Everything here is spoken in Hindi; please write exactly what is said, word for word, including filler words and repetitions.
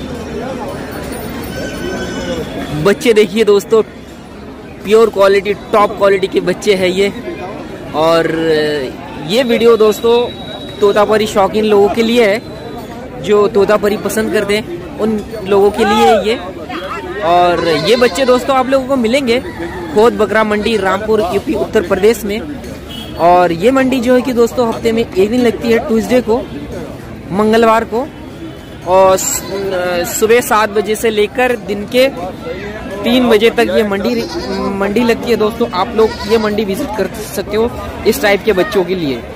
बच्चे देखिए दोस्तों, प्योर क्वालिटी, टॉप क्वालिटी के बच्चे हैं ये। और ये वीडियो दोस्तों तोतापरी शौकीन लोगों के लिए है, जो तोतापरी पसंद करते हैं उन लोगों के लिए है ये। और ये बच्चे दोस्तों आप लोगों को मिलेंगे खोद बकरा मंडी, रामपुर, यूपी, उत्तर प्रदेश में। और ये मंडी जो है कि दोस्तों हफ्ते में एक दिन लगती है, ट्यूसडे को, मंगलवार को, और सुबह सात बजे से लेकर दिन के तीन बजे तक ये मंडी मंडी लगती है दोस्तों। आप लोग ये मंडी विजिट कर सकते हो इस टाइप के बच्चों के लिए।